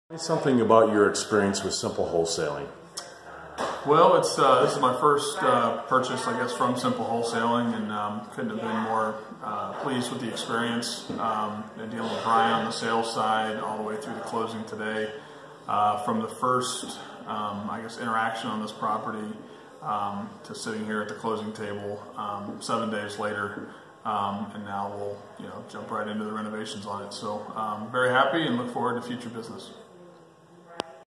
Tell me something about your experience with Simple Wholesaling. Well, this is my first purchase, I guess, from Simple Wholesaling, and couldn't have been more pleased with the experience. Dealing with Brian on the sales side all the way through the closing today. From the first, I guess, interaction on this property to sitting here at the closing table 7 days later, and now we'll jump right into the renovations on it. So very happy and look forward to future business.